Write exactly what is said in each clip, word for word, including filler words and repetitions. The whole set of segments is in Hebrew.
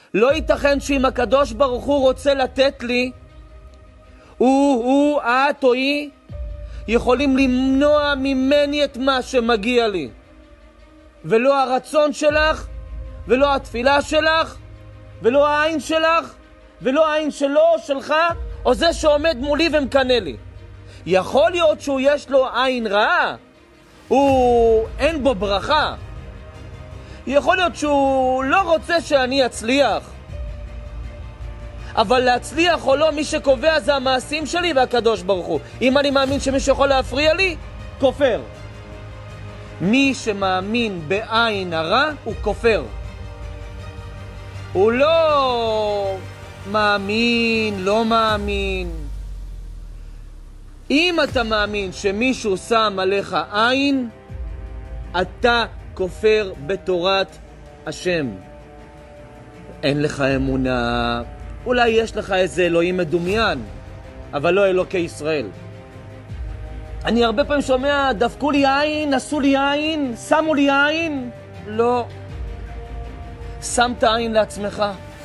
לא ייתכן שאם הקדוש ברוך הוא רוצה לתת לי, הוא, הוא, את או היא, יכולים למנוע ממני את מה שמגיע לי. ולא הרצון שלך, ולא התפילה שלך, ולא העין שלך, ולא העין שלו, שלך, או זה שעומד מולי ומקנה לי. יכול להיות שהוא יש לו עין רעה, הוא אין בו ברכה. יכול להיות שהוא לא רוצה שאני אצליח. אבל להצליח או לא, מי שקובע זה המעשים שלי והקדוש ברוך הוא. אם אני מאמין שמי שיכול להפריע לי, כופר. מי שמאמין בעין הרע הוא כופר. הוא לא מאמין, לא מאמין. אם אתה מאמין שמישהו שם עליך עין, אתה כופר בתורת השם. אין לך אמונה. אולי יש לך איזה אלוהים מדומיין, אבל לא אלוקי ישראל. אני הרבה פעמים שומע, דפקו לי עין, עשו לי עין, שמו לי עין. לא. שמת עין לעצמך.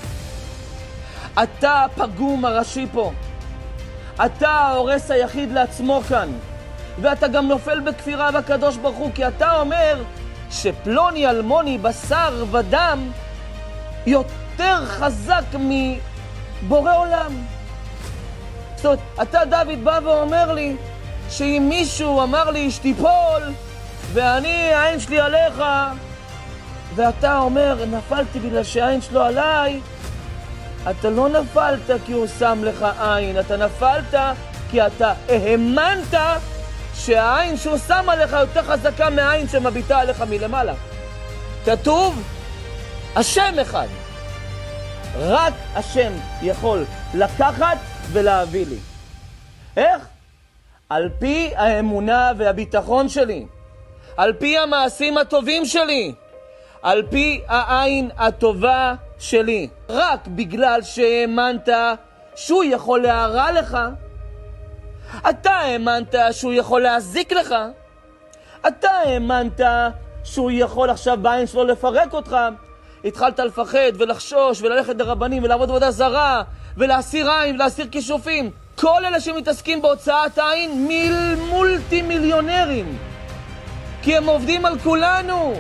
אתה הפגום הראשי פה. אתה ההורס היחיד לעצמו כאן. ואתה גם נופל בכפירה בקדוש ברוך הוא, כי אתה אומר שפלוני אלמוני בשר ודם יותר חזק מבורא עולם. זאת אומרת, אתה דוד בא ואומר לי שאם מישהו אמר לי שתיפול ואני העין שלי עליך, ואתה אומר נפלתי בגלל שהעין שלו עליי, אתה לא נפלת כי הוא שם לך עין, אתה נפלת כי אתה האמנת שהעין שהוא שם עליך יותר חזקה מהעין שמביטה עליך מלמעלה. כתוב השם אחד, רק השם יכול לקחת ולהביא לי. איך? על פי האמונה והביטחון שלי, על פי המעשים הטובים שלי, על פי העין הטובה שלי. רק בגלל שהאמנת שהוא יכול להרע לך, אתה האמנת שהוא יכול להזיק לך, אתה האמנת שהוא יכול עכשיו בעין שלו לפרק אותך, התחלת לפחד ולחשוש וללכת לרבנים ולעבוד עבודה זרה ולהסיר עין ולהסיר כישופים. כל אלה שמתעסקים בהוצאת עין מיל מולטי מיליונרים, כי הם עובדים על כולנו.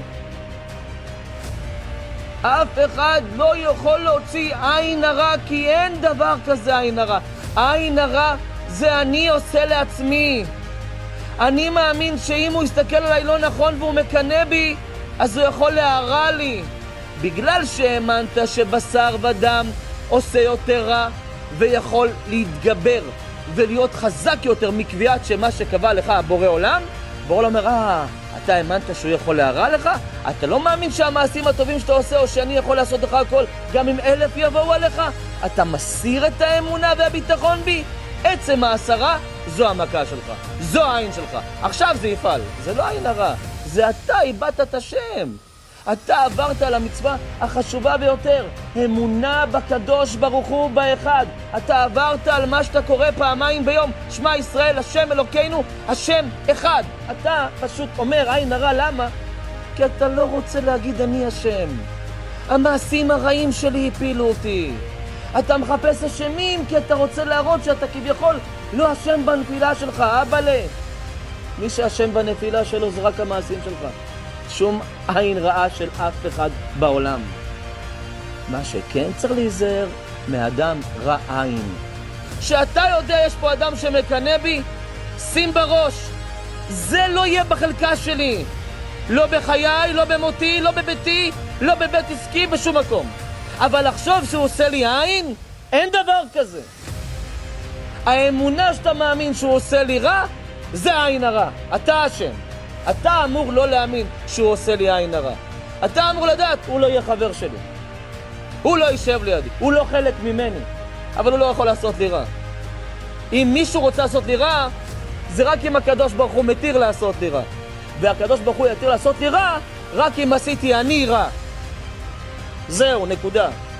אף אחד לא יכול להוציא עין הרע, כי אין דבר כזה עין הרע. עין הרע זה אני עושה לעצמי. אני מאמין שאם הוא יסתכל עליי לא נכון והוא מקנה בי, אז הוא יכול להרע לי. בגלל שהאמנת שבשר ודם עושה יותר רע ויכול להתגבר ולהיות חזק יותר מקביעת שמה שקבע לך הבורא עולם, בורא אומר, אה, אתה האמנת שהוא יכול להרע לך? אתה לא מאמין שהמעשים הטובים שאתה עושה או שאני יכול לעשות לך הכל גם אם אלף יבואו עליך? אתה מסיר את האמונה והביטחון בי? עצם העשרה זו המכה שלך, זו העין שלך. עכשיו זה יפעל. זה לא עין הרע, זה אתה איבדת את השם. אתה עברת על המצווה החשובה ביותר, אמונה בקדוש ברוך הוא באחד. אתה עברת על מה שאתה קורא פעמיים ביום, שמע ישראל השם אלוקינו השם אחד. אתה פשוט אומר עין הרע. למה? כי אתה לא רוצה להגיד אני השם. המעשים הרעים שלי הפילו אותי. אתה מחפש אשמים כי אתה רוצה להראות שאתה כביכול לא אשם בנפילה שלך. אבאלה, מי שאשם בנפילה שלו זה רק המעשים שלך. שום עין רעה של אף אחד בעולם. מה שכן צריך להיזהר מאדם רע עין. שאתה יודע יש פה אדם שמקנה בי, שים בראש, זה לא יהיה בחלקה שלי. לא בחיי, לא במותי, לא בביתי, לא בבית עסקי, בשום מקום. אבל לחשוב שהוא עושה לי עין, אין דבר כזה. האמונה שאתה מאמין שהוא עושה לי רע, זה עין הרע. אתה אשם. אתה אמור לא להאמין שהוא עושה לי עין הרע. אתה אמור לדעת, הוא לא יהיה חבר שלי. הוא לא יישב לידי. הוא לא חלק ממני. אבל הוא לא יכול לעשות לי רע. אם מישהו רוצה לעשות לי רע, זה רק אם הקדוש ברוך הוא מתיר לעשות לי רע. והקדוש ברוך הוא יתיר לעשות לי רע, רק אם עשיתי אני רע. זהו, נקודה.